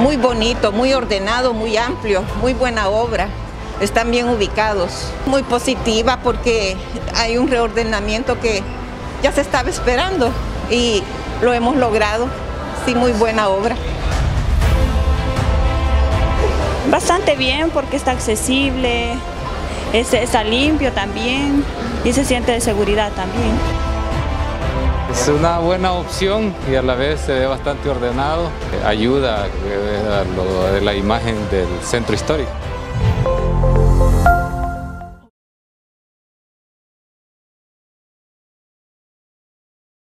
Muy bonito, muy ordenado, muy amplio, muy buena obra. Están bien ubicados. Muy positiva porque hay un reordenamiento que ya se estaba esperando y lo hemos logrado. Sí, muy buena obra. Bastante bien porque está accesible, está limpio también y se siente de seguridad también. Es una buena opción y a la vez se ve bastante ordenado, ayuda a lo de la imagen del centro histórico.